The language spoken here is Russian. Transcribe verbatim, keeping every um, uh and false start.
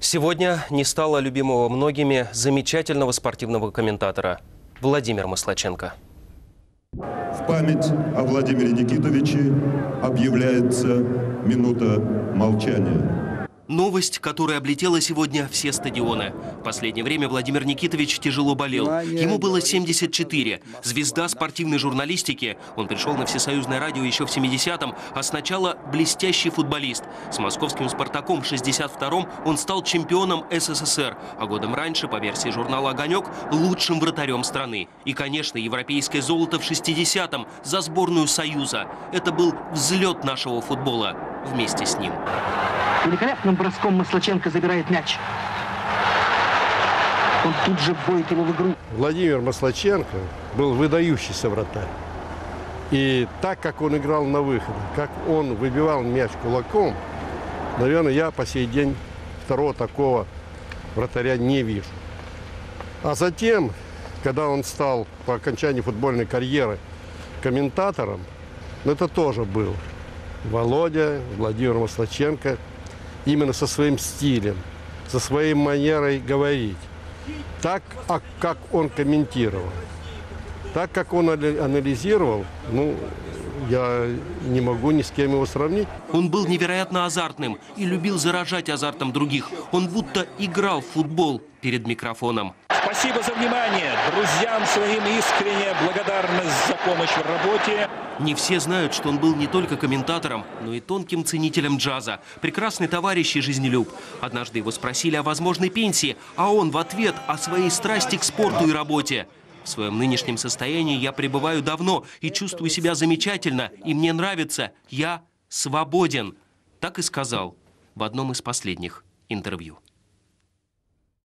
Сегодня не стало любимого многими замечательного спортивного комментатора Владимира Маслаченко. В память о Владимире Никитовиче объявляется минута молчания. Новость, которая облетела сегодня все стадионы. В последнее время Владимир Никитович тяжело болел. Ему было семьдесят четыре. Звезда спортивной журналистики. Он пришел на всесоюзное радио еще в семидесятом, а сначала блестящий футболист. С московским «Спартаком» в шестьдесят втором он стал чемпионом СССР, а годом раньше, по версии журнала «Огонек», лучшим вратарем страны. И, конечно, европейское золото в шестидесятом за сборную Союза. Это был взлет нашего футбола вместе с ним. Великолепным броском Маслаченко забирает мяч. Он тут же вводит его в игру. Владимир Маслаченко был выдающийся вратарь. И так, как он играл на выходе, как он выбивал мяч кулаком, наверное, я по сей день второго такого вратаря не вижу. А затем, когда он стал по окончании футбольной карьеры комментатором, это тоже был Володя, Владимир Маслаченко, именно со своим стилем, со своей манерой говорить. Так, как он комментировал, так, как он анализировал, ну, я не могу ни с кем его сравнить. Он был невероятно азартным и любил заражать азартом других. Он будто играл в футбол перед микрофоном. Спасибо за внимание. Друзьям своим искренняя благодарность за помощь в работе. Не все знают, что он был не только комментатором, но и тонким ценителем джаза. Прекрасный товарищ и жизнелюб. Однажды его спросили о возможной пенсии, а он в ответ о своей страсти к спорту и работе. В своем нынешнем состоянии я пребываю давно и чувствую себя замечательно, и мне нравится. Я свободен. Так и сказал в одном из последних интервью.